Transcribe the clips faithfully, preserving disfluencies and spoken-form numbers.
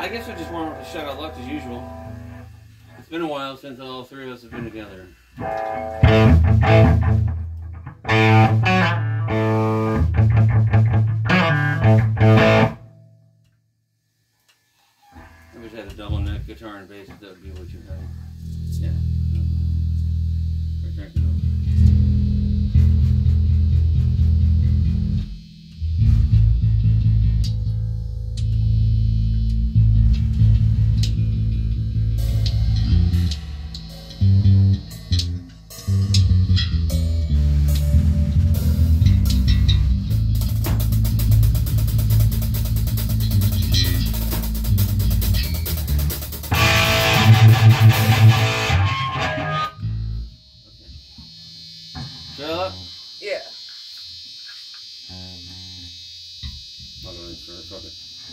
I guess we just want to shout out luck as usual. It's been a while since all three of us have been together. I wish I had a double neck guitar and bass, that would be what you had. Yeah. Right there. Philip? Yeah. I'll go in first. Okay.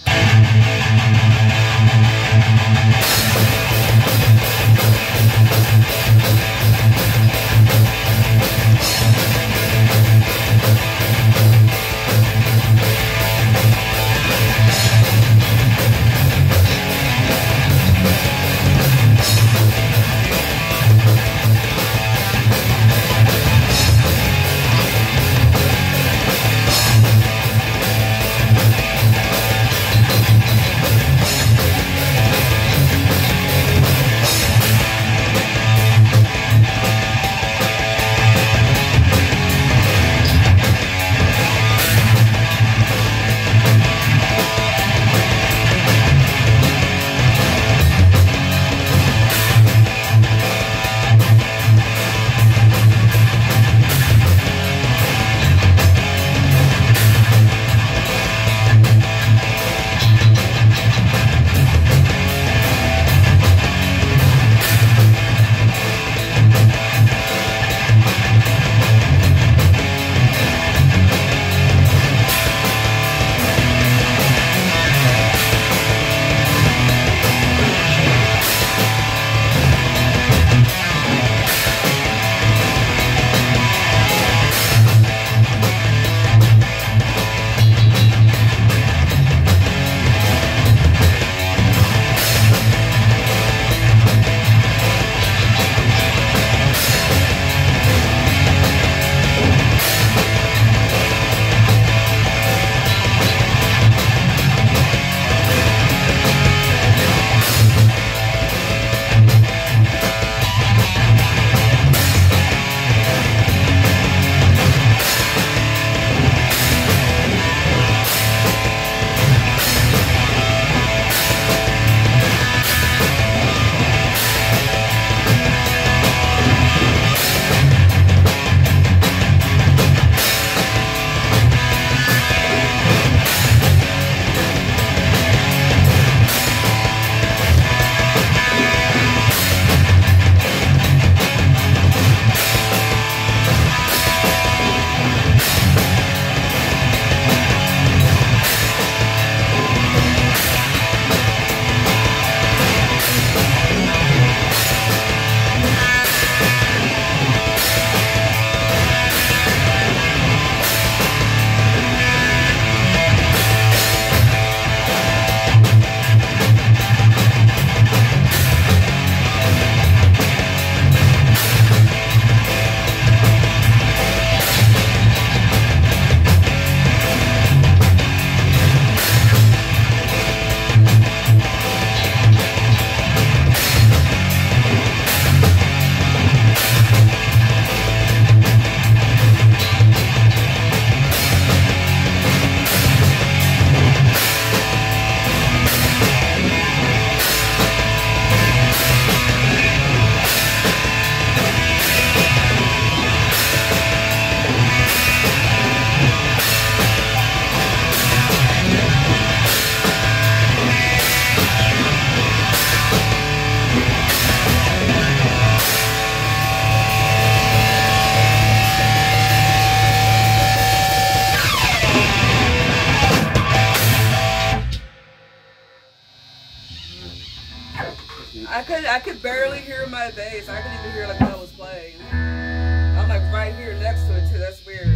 I could I could barely hear my bass. I couldn't even hear like when I was playing. I'm like right here next to it too. That's weird.